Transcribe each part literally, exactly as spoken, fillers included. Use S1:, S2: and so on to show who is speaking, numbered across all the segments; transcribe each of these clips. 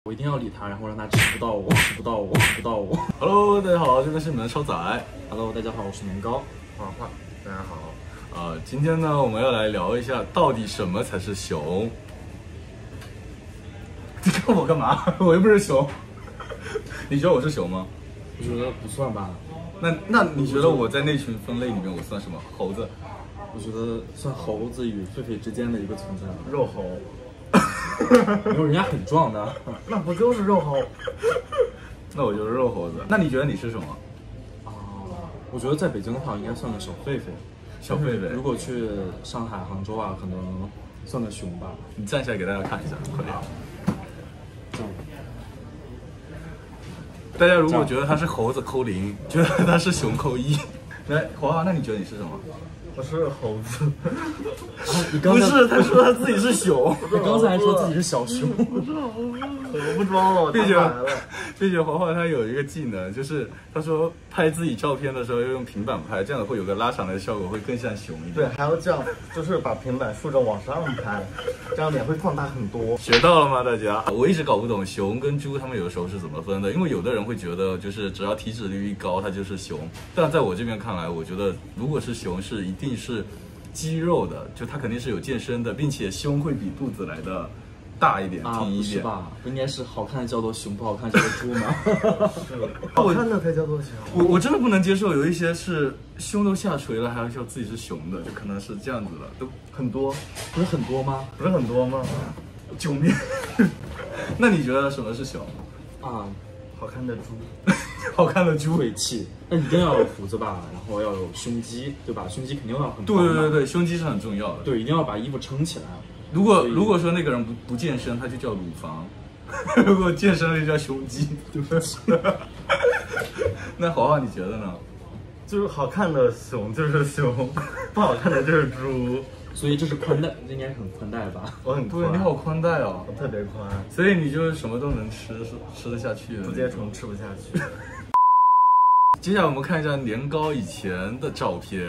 S1: 我一定要理他，然后让他吃不到我，吃不到我，吃不到我。
S2: Hello， 大家好，这边是你们的超仔。
S1: Hello， 大家好，我是年糕。
S3: 画画，大家好。
S2: 呃，今天呢，我们要来聊一下，到底什么才是熊？你看我干嘛？我又不是熊。你觉得我是熊吗？
S1: 我觉得不算吧。
S2: 那那你觉得我在那群分类里面我算什么？猴子？
S1: 我觉得算猴子与狒狒之间的一个存在。
S3: 肉猴。
S1: 没有，人家很壮的。
S3: 那不就是肉猴？
S2: 那我就是肉猴子。那你觉得你是什么？
S1: 啊，我觉得在北京的话，应该算个小狒狒。
S2: 小狒狒。
S1: 如果去上海、杭州啊，可能算个熊吧。
S2: 你站起来给大家看一下，快点。
S1: 这样。
S2: 大家如果觉得他是猴子扣零，觉得他是熊扣一。来，华华，那你觉得你是什么？
S3: 我是猴子。
S1: 啊，你刚才
S2: 不是，他说他自己是熊。
S1: 你刚才还说自己是小熊。
S3: 我不装了，我
S2: 并且
S3: 来了。
S2: 并且华华他有一个技能，就是他说拍自己照片的时候要用平板拍，这样会有个拉长的效果，会更像熊一点。
S3: 对，还要这样，就是把平板竖着往上拍，这样脸会放大很多。
S2: 学到了吗，大家？我一直搞不懂熊跟猪他们有的时候是怎么分的，因为有的人会觉得就是只要体脂率一高，它就是熊。但在我这边看来，我觉得如果是熊，是一定是肌肉的，就它肯定是有健身的，并且胸会比肚子来的大一点，
S1: 啊，
S2: 挺一点。
S1: 不是吧？不应该是好看的叫做熊，不好看叫做猪吗？
S3: 好看的才叫做熊。
S2: 我我真的不能接受，有一些是胸都下垂了，还要说自己是熊的，就可能是这样子的，都
S3: 很多，
S1: 不是很多吗？
S3: 不是很多吗？
S2: 救命！那你觉得什么是熊？
S1: 啊，
S3: 好看的猪。
S2: 好看的猪。
S1: 贵气，那一定要有胡子吧，然后要有胸肌，对吧？胸肌肯定要很
S2: 对
S1: 棒。
S2: 对对对，胸肌是很重要的。
S1: 对，一定要把衣服撑起来。
S2: 如果如果说那个人不不健身，他就叫乳房；如果健身了就叫胸肌，对不对？那华华你觉得呢？
S3: 就是好看的熊就是熊，不好看的就是猪。
S1: 所以这是宽带，应该很宽带吧？
S3: 我很宽，
S2: 对，你好宽带哦，
S3: 我特别宽，
S2: 所以你就什么都能吃，吃得下去的。
S3: 不接虫吃不下去。
S2: 接下来我们看一下年糕以前的照片。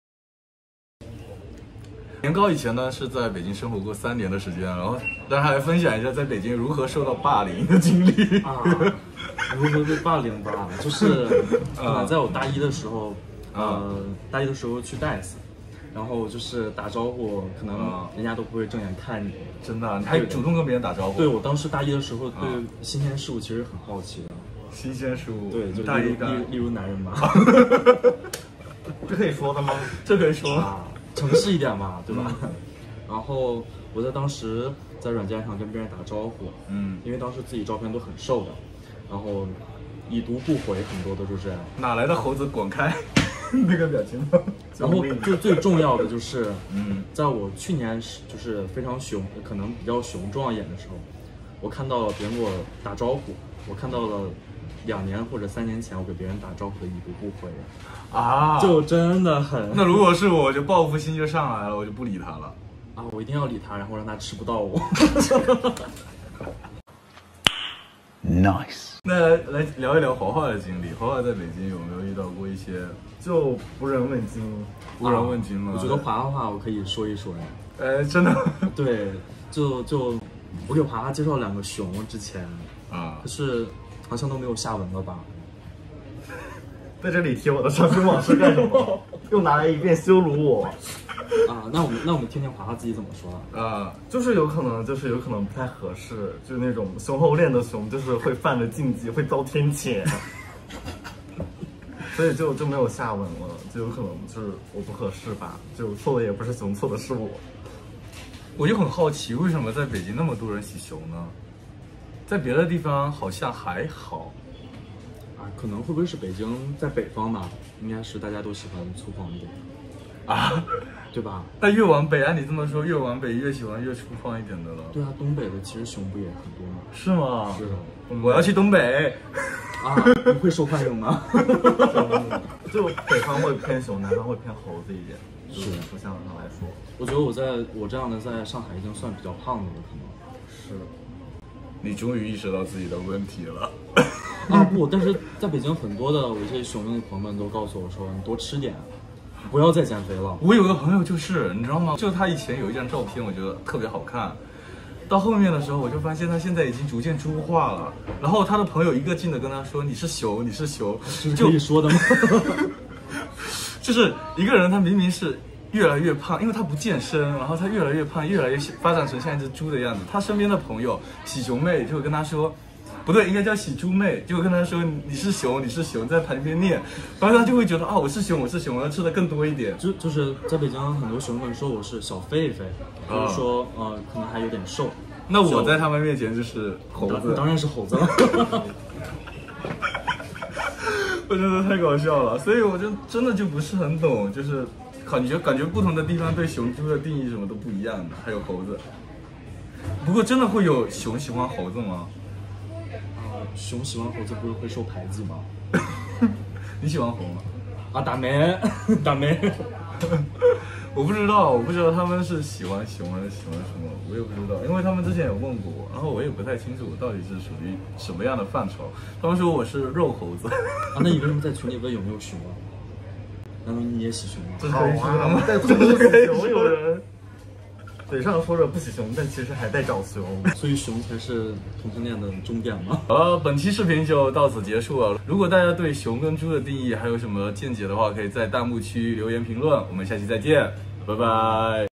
S2: 年糕以前呢是在北京生活过三年的时间，然后让他来分享一下在北京如何受到霸凌的经历。
S1: 啊，如何被霸凌吧？就是呃，在我大一的时候，呃，大一的时候去 D A S， 然后就是打招呼，可能人家都不会正眼看你。
S2: 真的，你还主动跟别人打招呼？
S1: 对，我当时大一的时候对新鲜事物其实很好奇的。
S2: 新鲜事物，
S1: 对，就
S2: 大一
S1: 例如例如男人嘛。
S3: 这可以说的吗？
S2: 这可以说
S1: 啊，诚实一点嘛，对吧？嗯、然后我在当时在软件上跟别人打招呼，嗯，因为当时自己照片都很瘦的，然后已读不回，很多都是这样。
S2: 哪来的猴子滚开？那个表情包。
S1: 然后最最重要的就是，嗯，在我去年是就是非常雄，可能比较雄壮一点的时候，我看到了别人给我打招呼，我看到了。两年或者三年前，我给别人打招呼的已读不回，
S2: 啊，
S1: 就真的很。
S2: 那如果是我，我就报复心就上来了，我就不理他了。
S1: 啊，我一定要理他，然后让他吃不到我。
S2: Nice。那来来聊一聊华华的经历。华华在北京有没有遇到过一些
S3: 就不人问津？
S2: 无人问津吗？
S1: 我觉得华华我可以说一说
S2: 哎。哎，真的？
S1: 对，就就我给华华介绍两个熊之前啊，可是。好像都没有下文了吧？
S3: 在这里提我的伤心往事干什么？又拿来一遍羞辱我
S1: 啊！那我们那我们听听华华自己怎么说
S3: 啊？就是有可能，就是有可能不太合适，就那种熊猴恋的熊，就是会犯了禁忌，会遭天谴，所以就就没有下文了，就有可能就是我不合适吧，就错的也不是熊，错的是我。
S2: 我就很好奇，为什么在北京那么多人喜熊呢？在别的地方好像还好，
S1: 啊，可能会不会是北京在北方吧？应该是大家都喜欢粗犷一点，
S2: 啊，
S1: 对吧？
S2: 但越往北，按你这么说，越往北越喜欢越粗犷一点的了。
S1: 对啊，东北的其实熊不也很多吗？
S2: 是吗？
S1: 是。
S2: 我要去东北。
S1: 啊，你会受欢迎吗？
S3: 就北方会偏熊，南方会偏猴子一点，是图像上来说。
S1: 我觉得我在我这样的在上海已经算比较胖的了，可能
S3: 是。
S2: 你终于意识到自己的问题了。
S1: 啊不，但是在北京很多的我一些熊的朋友们都告诉我说，你多吃点，不要再减肥了。
S2: 我有个朋友就是，你知道吗？就他以前有一张照片，我觉得特别好看， 到后面的时候，我就发现他现在已经逐渐猪化了。然后他的朋友一个劲的跟他说：“你是熊，你是熊。”
S1: 这是可以说的吗？
S2: 就是一个人，他明明是越来越胖，因为他不健身，然后他越来越胖，越来越发展成像一只猪的样子。他身边的朋友喜熊妹就会跟他说。不对，应该叫喜猪妹，就跟他说你是熊，你是熊，在旁边念，然后他就会觉得啊，我是熊，我是熊，我要吃的更多一点。
S1: 就就是在北京，很多熊粉说我是小狒狒，就是说呃，可能还有点瘦。
S2: 那我在他们面前就是猴子，
S1: 当然是猴子了。
S2: 我觉得太搞笑了，所以我就真的就不是很懂，就是感觉感觉不同的地方对熊猪的定义什么都不一样的，还有猴子。不过真的会有熊喜欢猴子吗？
S1: 熊喜欢猴子不是会受排挤吗？
S2: 你喜欢猴吗？
S1: 啊，打没，打没。
S2: 我不知道，我不知道他们是喜欢熊还是喜欢什么，我也不知道，因为他们之前有问过我，然后我也不太清楚我到底是属于什么样的范畴。他们说我是肉猴子。
S1: 啊，那你为什么在群里问有没有熊啊？难道你也喜熊吗？
S2: 这可以说吗？
S3: 在组织喜熊有人。嘴上说着不喜熊，但其实还在找熊，
S1: 所以熊才是同性恋的终点吗？
S2: 好了，本期视频就到此结束了。如果大家对熊跟猪的定义还有什么见解的话，可以在弹幕区留言评论。我们下期再见，拜拜。